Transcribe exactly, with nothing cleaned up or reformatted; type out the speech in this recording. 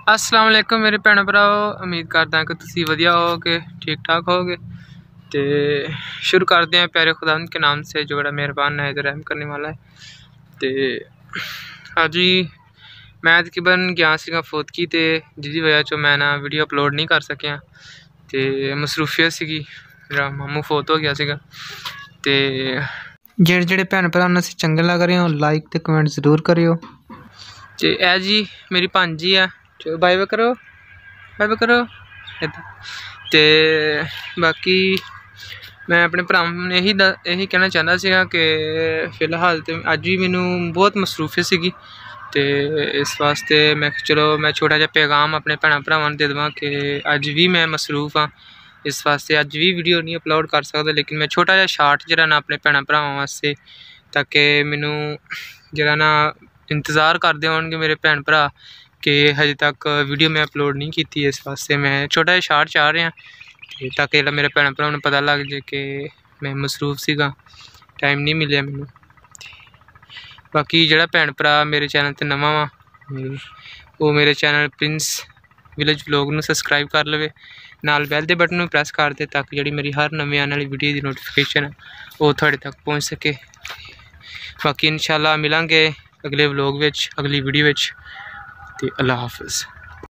अस्सलाम वालेकुम मेरे भैन भराओ, उम्मीद करदा कि तुसी वधिया होगे, ठीक ठाक होगे। तो शुरू करते हैं प्यारे खुदा के नाम से जो बड़ा मेहरबान है, जो रहम करने वाला है। तो हाँ जी, मैं तकरीबन गया सीगा फोतकी ते जिसकी वजह चो मैं ना वीडियो अपलोड नहीं कर सकिया। तो मसरूफियत सीगी, मेरा मामू फोत हो गया सीगा। तो जेड़े जेड़े भैन भरा ने चंगे लग रहे हो लाइक तो कमेंट जरूर करियो। तो ए जी मेरी भांजी है, चलो बाय बाय करो, बाय बाय करो। तो बाकी मैं अपने भरावां ने यही यही कहना चाहता सीगा कि फिलहाल तो अज भी मैनू बहुत मसरूफियत सीगी। तो इस वास्ते मैं चलो मैं छोटा जहा पैगाम अपने भैन भरावां नूं दे देवां कि अज भी मैं मसरूफ हाँ, इस वास्ते अज भी वीडियो नहीं अपलोड कर सकदा। लेकिन मैं छोटा जहा शार्ट जरा ना अपने भैन भरावां वास्ते, ताकि मैनू जरा ना इंतज़ार करते होणगे मेरे भैन भरा कि हजे तक वीडियो मैं अपलोड नहीं की। इस वास्ते मैं छोटा जहा शार्ट चाह रहा ते ताकि मेरे भैन भरावां नूं पता लग जाए कि मैं मसरूफ सीगा, टाइम नहीं मिलिया मैनू। बाकी जिहड़ा भैन भरा मेरे चैनल ते नवां वा वो मेरे चैनल प्रिंस विलेज व्लॉग नूं सबसक्राइब कर लवे, नाल बैल दे बटन नूं प्रेस कर दे ताकि जिहड़ी मेरी हर नवीं आने वाली वीडियो की नोटिफिकेशन है वो थोड़े तक पहुँच सके। बाकी इंशाल्लाह मिलांगे अगले व्लॉग विच, अगली वीडियो विच। ते अल्लाह हाफिज़।